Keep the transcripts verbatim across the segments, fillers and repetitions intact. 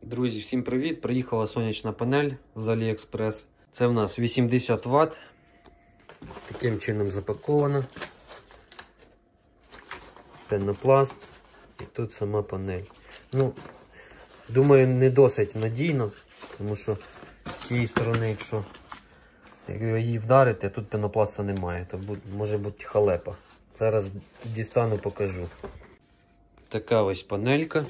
Друзі, всім привіт! Приїхала сонячна панель з Aliexpress. Це в нас вісімдесят ватт. Таким чином запаковано. Пенопласт. І тут сама панель. Ну, думаю, не досить надійно, тому що з цієї сторони, якщо її вдарити, тут пенопласта немає, то може бути халепа. Зараз дістану, покажу. Така ось панелька.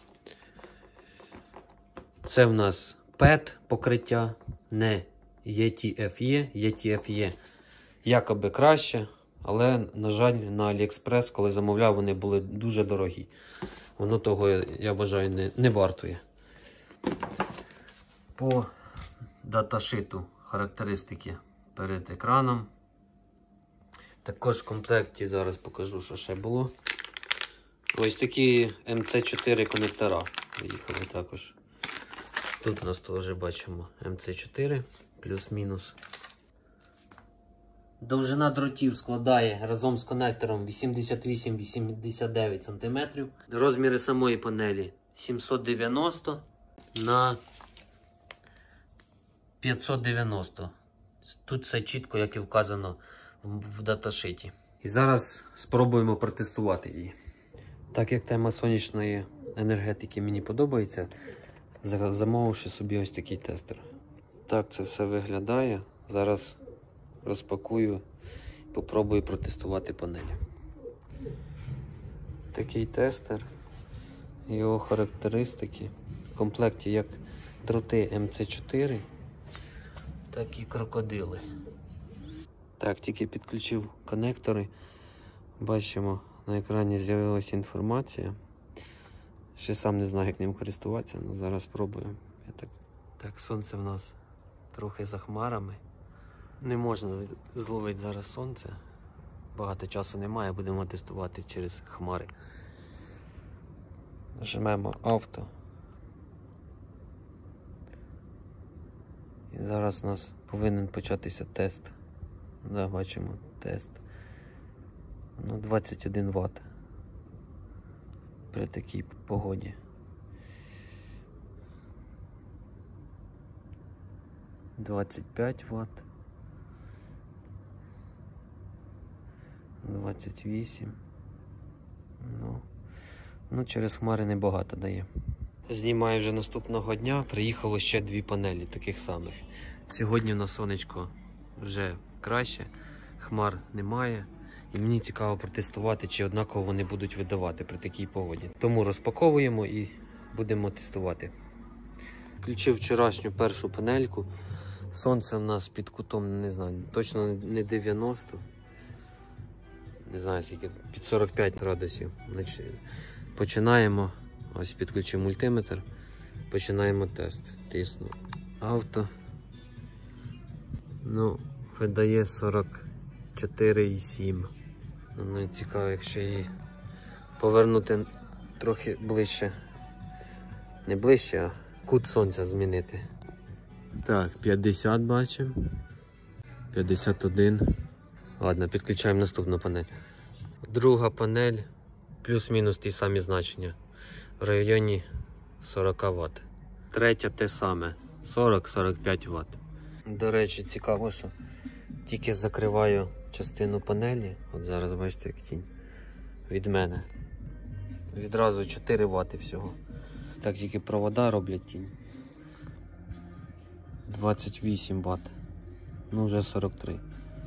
Це в нас пет покриття, не і ті еф і. і ті еф і якоби краще, але, на жаль, на AliExpress, коли замовляв, вони були дуже дорогі. Воно того, я вважаю, не, не вартує. По даташиту характеристики перед екраном. Також в комплекті зараз покажу, що ще було. Ось такі ем це чотири конектора приїхали також. Тут у нас теж бачимо ем це чотири, плюс-мінус. Довжина дротів складає разом з конектором вісімдесят вісім - вісімдесят дев'ять сантиметрів. Розміри самої панелі сімсот дев'яносто на п'ятсот дев'яносто. Тут все чітко, як і вказано в даташиті. І зараз спробуємо протестувати її. Так як тема сонячної енергетики мені подобається, замовивши собі ось такий тестер. Так це все виглядає. Зараз розпакую і попробую протестувати панелі. Такий тестер, його характеристики. В комплекті як дроти ем це чотири, так і крокодили. Так, тільки підключив конектори. Бачимо, на екрані з'явилася інформація. Ще сам не знаю, як ним користуватися, але зараз спробую. Я так... так, сонце в нас трохи за хмарами. Не можна зловити зараз сонце. Багато часу немає, будемо тестувати через хмари. Нажмемо авто. І зараз у нас повинен початися тест. Да, бачимо тест. Ну, двадцять один ватт. При такій погоді. двадцять п'ять ватт. двадцять вісім. Ну, ну через хмари небагато дає. Знімаю вже наступного дня. Приїхало ще дві панелі таких самих. Сьогодні на сонечко вже краще. Хмар немає. І мені цікаво протестувати, чи однаково вони будуть видавати при такій погоді. Тому розпаковуємо і будемо тестувати. Включив вчорашню першу панельку. Сонце у нас під кутом, не знаю, точно не дев'яносто. Не знаю, скільки, під сорок п'ять градусів. Починаємо. Ось підключив мультиметр. Починаємо тест. Тисну авто. Ну, видає сорок чотири і сім. Ну, цікаво, якщо її повернути трохи ближче. Не ближче, а кут сонця змінити. Так, п'ятдесят бачимо. п'ятдесят один. Ладно, підключаємо наступну панель. Друга панель, плюс-мінус ті самі значення. В районі сорок ватт. Третя те саме, сорок - сорок п'ять ватт. До речі, цікаво, що тільки закриваю частину панелі, от зараз бачите, як тінь від мене. Відразу чотири ватти всього. Так тільки провода роблять тінь. двадцять вісім ватт. Ну вже сорок три.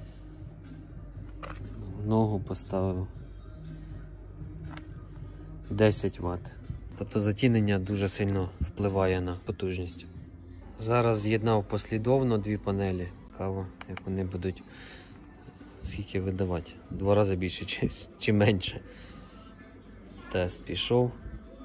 Ногу поставив. десять ватт. Тобто затінення дуже сильно впливає на потужність. Зараз з'єднав послідовно дві панелі. Цікаво, як вони будуть, скільки видавати. Два рази більше чи, чи менше. Тест пішов.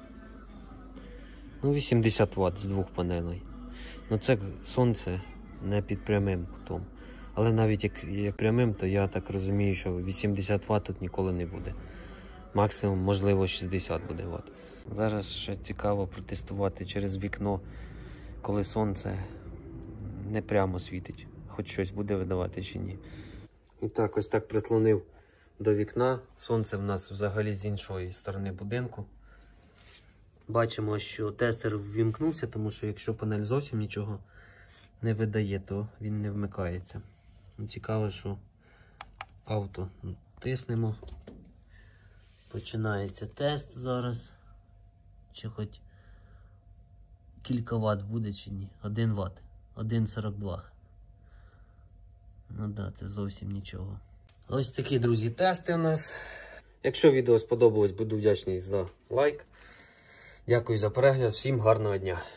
Ну, вісімдесят ватт з двох панелей. Ну це сонце не під прямим кутом. Але навіть як, як прямим, то я так розумію, що вісімдесят ватт тут ніколи не буде. Максимум, можливо, шістдесят буде ватт. Зараз ще цікаво протестувати через вікно, коли сонце не прямо світить. Хоч щось буде видавати чи ні. І так, ось так прислонив до вікна. Сонце в нас взагалі з іншої сторони будинку. Бачимо, що тестер ввімкнувся, тому що якщо панель зовсім нічого не видає, то він не вмикається. Цікаво, що авто тиснемо. Починається тест зараз. Чи хоч кілька ватт буде чи ні? один ватт. один сорок два. Ну да, це зовсім нічого. Ось такі, друзі, тести у нас. Якщо відео сподобалось, буду вдячний за лайк. Дякую за перегляд. Всім гарного дня.